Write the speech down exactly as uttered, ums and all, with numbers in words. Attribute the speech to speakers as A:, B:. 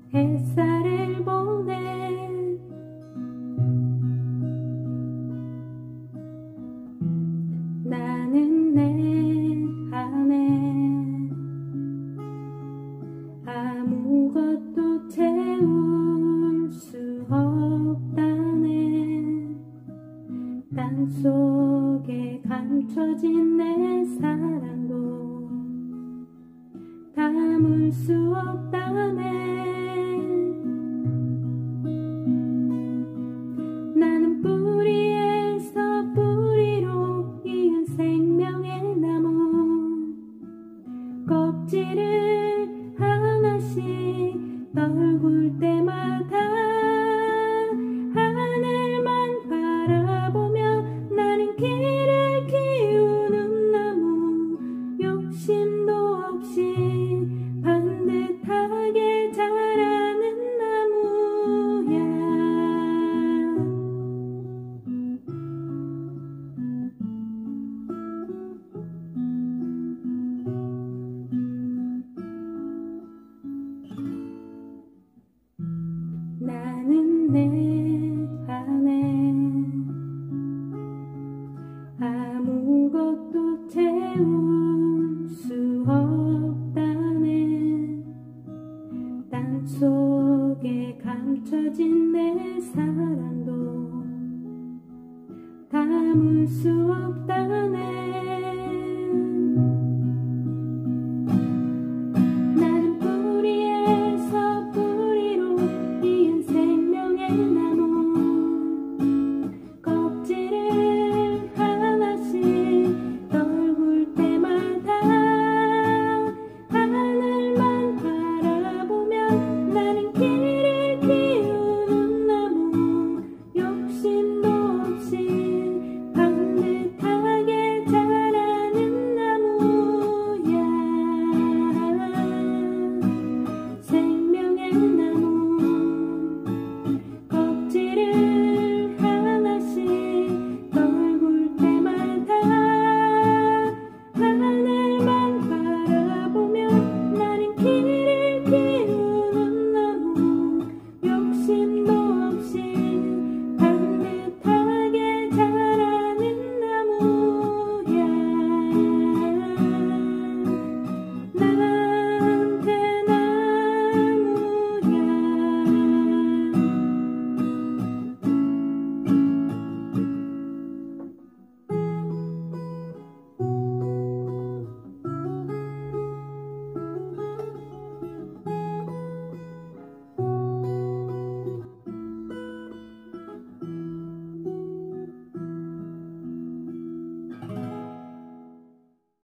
A: 햇살을 보내 나는 내 안에 아무것도 채울 수 없다네. 땅속에 감춰진 내 사랑도 담을 수 없다네. 나는 뿌리에서 뿌리로 이은 생명의 나무, 껍질을 하나씩 떨굴 때마다 하늘만 바라보며 나는 길을 키우는 나무, 욕심도 없이 반듯하게 자라는 나무야. 나는 내 안에 아무것도 채울 수 없다네. 땅속에 감춰진 내 사랑도 담을 수 없다네.